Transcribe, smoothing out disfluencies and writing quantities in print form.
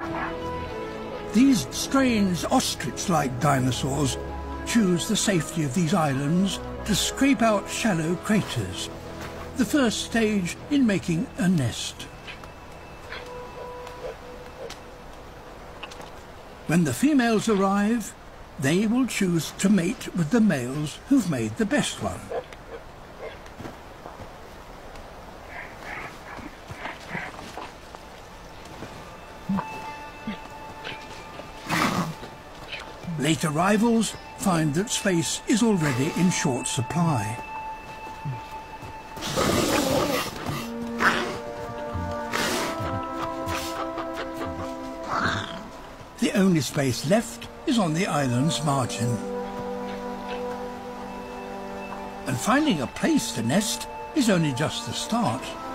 These strange ostrich-like dinosaurs choose the safety of these islands to scrape out shallow craters, the first stage in making a nest. When the females arrive, they will choose to mate with the males who've made the best one. Late arrivals find that space is already in short supply. The only space left is on the island's margin. And finding a place to nest is only just the start.